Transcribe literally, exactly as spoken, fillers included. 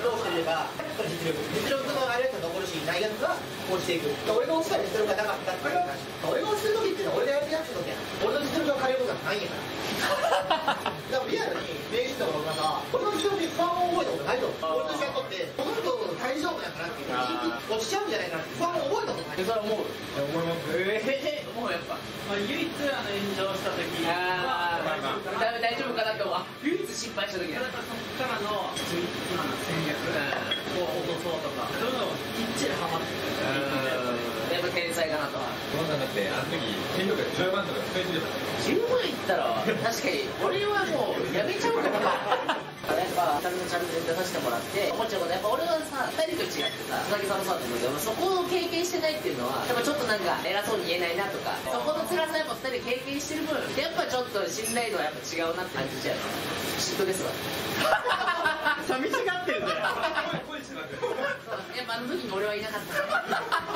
どうしてるか、実力実力のあるやつが残るし、ないやつが落ちていく。俺が落ちたりするかなかったっていう話。俺が落ちてる時っていうのは俺がやるやつの時やな。俺の実力が変えることはないんやからだからリアルに名人とかなんか俺の実力に不安を覚えたことないと思う。俺と一緒にとってこの人大丈夫やからっていう落ちちゃうんじゃないかなって不安を覚えたことない。それは思う思います。ええもうやっぱ唯一あの炎上した時は大丈夫かなって思う。唯一失敗した時だからそっからの今の戦略を落とそうとかそういうのをきっちりハマってる。やっぱ天才かなとは。 小野さんだってあの時権力がじゅうまんとか使いすぎた。 じゅうまんいったら確かに俺はもうやめちゃうかもな。やっぱ2人のチャンネル出させてもらって思っちゃうことやっぱ俺はさふたりと違ってさ佐々木さんもそうだと思うけどそこを経験してないっていうのはやっぱちょっとなんか偉そうに言えないなとかそこの辛さやっぱふたりで経験してる分やっぱちょっと信頼度はやっぱ違うなって感じちゃう。嫉妬ですわ。寂しがってるんだよ。やっぱあの時に俺はいなかった。